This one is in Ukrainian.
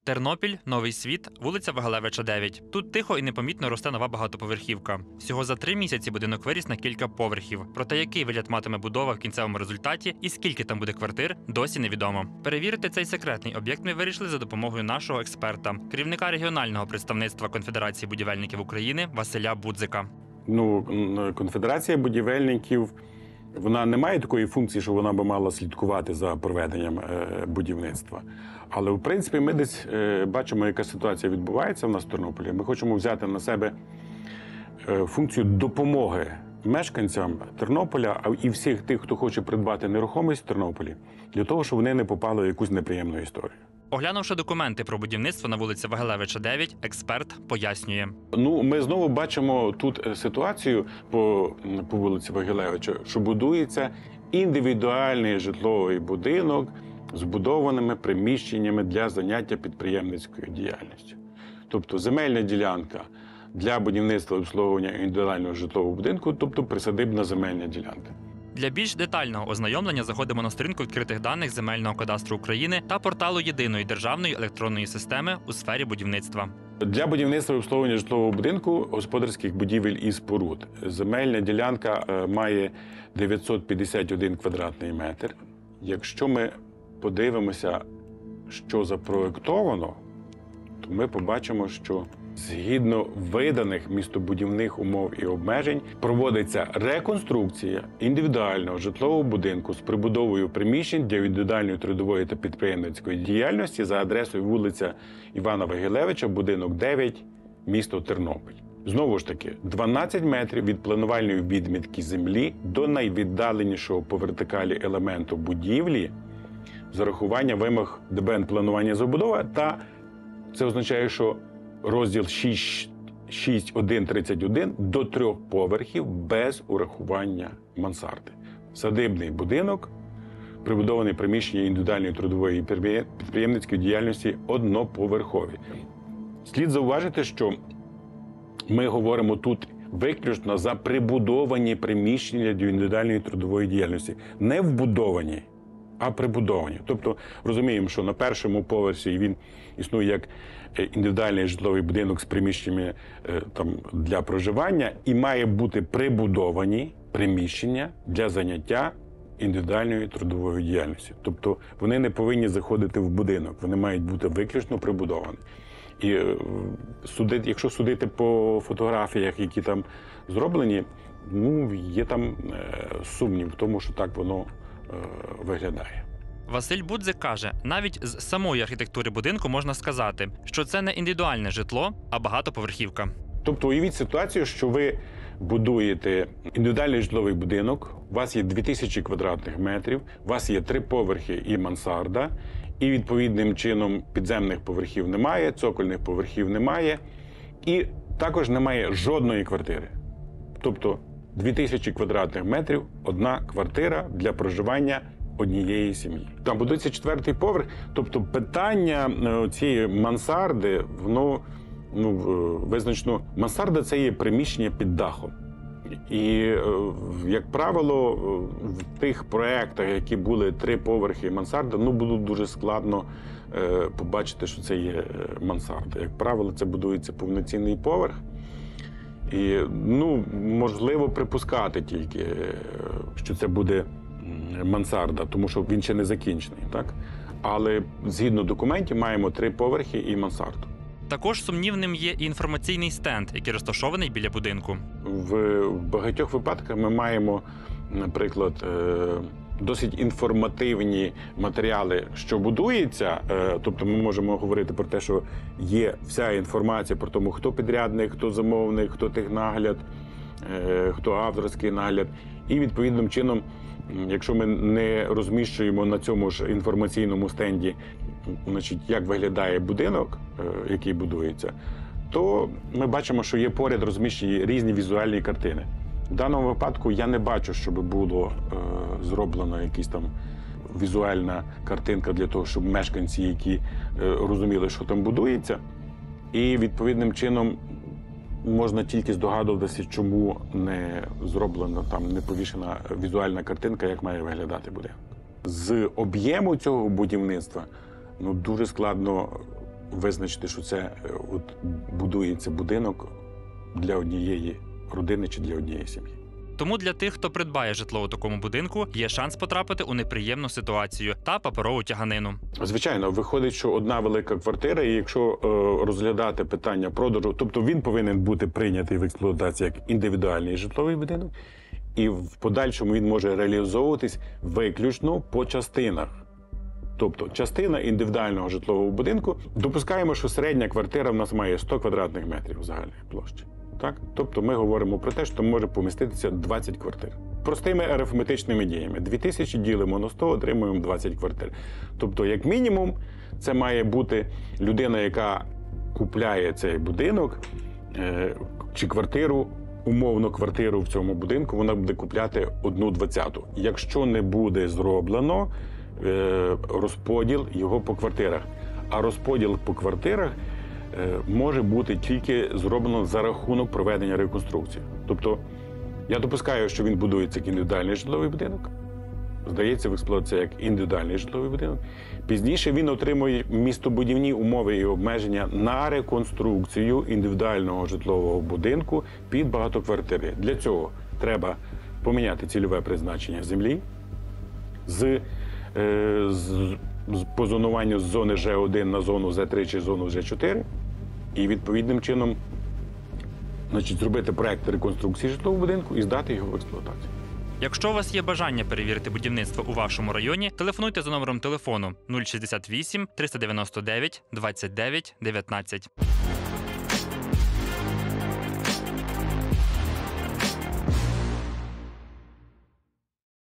Тернопіль, Новий Світ, вулиця Вагалевича, 9. Тут тихо і непомітно росте нова багатоповерхівка. Всього за 3 місяці будинок виріс на кілька поверхів. Проте який вигляд матиме будова в кінцевому результаті і скільки там буде квартир, досі невідомо. Перевірити цей секретний об'єкт ми вирішили за допомогою нашого експерта, керівника регіонального представництва Конфедерації будівельників України Василя Будзика. Конфедерація будівельників, вона не має такої функції, що вона би мала слідкувати за проведенням будівництва. Але, в принципі, ми десь бачимо, яка ситуація відбувається в нас в Тернополі. Ми хочемо взяти на себе функцію допомоги мешканцям Тернополя і всіх тих, хто хоче придбати нерухомість в Тернополі, для того, щоб вони не попали в якусь неприємну історію. Оглянувши документи про будівництво на вулиці Вагалевича, 9, експерт пояснює. Ми знову бачимо тут ситуацію по вулиці Вагалевича, що будується індивідуальний житловий будинок з будованими приміщеннями для заняття підприємницькою діяльністю. Тобто земельна ділянка для будівництва і обслуговування індивідуального житлового будинку, тобто присадибна земельна ділянка. Для більш детального ознайомлення заходимо на сторінку відкритих даних Земельного кадастру України та порталу Єдиної державної електронної системи у сфері будівництва. Для будівництва і обслуговування житлового будинку, господарських будівель і споруд земельна ділянка має 951 квадратний метр. Якщо ми подивимося, що запроєктовано, то ми побачимо, що згідно виданих містобудівних умов і обмежень проводиться реконструкція індивідуального житлового будинку з прибудовою приміщень для індивідуальної трудової та підприємницької діяльності за адресою вулиця Івана Вагалевича, будинок 9, місто Тернопіль. Знову ж таки, 12 метрів від планувальної відмітки землі до найвіддаленішого по вертикалі елементу будівлі з урахуванням вимог ДБН планування забудови, та це означає, що розділ 6.1.31 до 3 поверхів без урахування мансарди. Садибний будинок, прибудований приміщення індивідуальної трудової і підприємницької діяльності одноповерхові. Слід зауважити, що ми говоримо тут виключно за прибудовані приміщення для індивідуальної трудової діяльності. Не вбудовані, а прибудовані. Тобто розуміємо, що на першому поверсі він існує як індивідуальний житловий будинок з приміщеннями для проживання і має бути прибудовані приміщення для заняття індивідуальної трудової діяльності. Тобто вони не повинні заходити в будинок, вони мають бути виключно прибудовані. І якщо судити по фотографіях, які там зроблені, є там сумнів в тому, що так воно виглядає. Василь Будзик каже, навіть з самої архітектури будинку можна сказати, що це не індивідуальне житло, а багатоповерхівка. Тобто уявіть ситуацію, що ви будуєте індивідуальний житловий будинок, у вас є 2000 квадратних метрів, у вас є 3 поверхи і мансарда, і відповідним чином підземних поверхів немає, цокольних поверхів немає, і також немає жодної квартири. Тобто 2000 квадратних метрів, одна квартира для проживання однієї сім'ї. Там будується 4-й поверх, тобто питання цієї мансарди, воно визначено, мансарда – це є приміщення під дахом. І, як правило, в тих проєктах, які були 3 поверхи мансарда, було дуже складно побачити, що це є мансарда. Як правило, це будується повноцінний поверх. І, можливо, припускати тільки, що це буде мансарда, тому що він ще не закінчений, так? Але згідно документів маємо 3 поверхи і мансарду. Також сумнівним є і інформаційний стенд, який розташований біля будинку. В багатьох випадках ми маємо, наприклад, досить інформативні матеріали, що будується. Тобто ми можемо говорити про те, що є вся інформація про тому, хто підрядник, хто замовник, хто технагляд, хто авторський нагляд. І відповідним чином, якщо ми не розміщуємо на цьому ж інформаційному стенді, як виглядає будинок, який будується, то ми бачимо, що є поряд розміщені різні візуальні картини. В даному випадку я не бачу, щоб було зроблена якась там візуальна картинка для того, щоб мешканці, які розуміли, що там будується, і відповідним чином можна тільки здогадуватися, чому не зроблена, не повішена візуальна картинка, як має виглядати будинок. З об'єму цього будівництва дуже складно визначити, що це от будується будинок для однієї родини чи для однієї сім'ї. Тому для тих, хто придбає житло у такому будинку, є шанс потрапити у неприємну ситуацію та паперову тяганину. Звичайно, виходить, що одна велика квартира, і якщо розглядати питання продажу, тобто він повинен бути прийнятий в експлуатацію як індивідуальний житловий будинок, і в подальшому він може реалізовуватись виключно по частинах. Тобто частина індивідуального житлового будинку, допускаємо, що середня квартира в нас має 100 квадратних метрів загальної площі. Так? Тобто ми говоримо про те, що може поміститися 20 квартир. Простими арифметичними діями. 2000 ділимо на 100, отримуємо 20 квартир. Тобто, як мінімум, це має бути людина, яка купляє цей будинок чи квартиру, умовно квартиру в цьому будинку, вона буде купляти 1/20. Якщо не буде зроблено розподіл його по квартирах. А розподіл по квартирах може бути тільки зроблено за рахунок проведення реконструкції. Тобто, я допускаю, що він будується як індивідуальний житловий будинок, здається в експлуатацію як індивідуальний житловий будинок. Пізніше він отримує містобудівні умови і обмеження на реконструкцію індивідуального житлового будинку під багатоквартири. Для цього треба поміняти цільове призначення землі по зонуванню з зони Ж1 на зону З3 чи зону Ж4 і відповідним чином зробити проект реконструкції житлового будинку і здати його в експлуатацію. Якщо у вас є бажання перевірити будівництво у вашому районі, телефонуйте за номером телефону 068 399 29 19.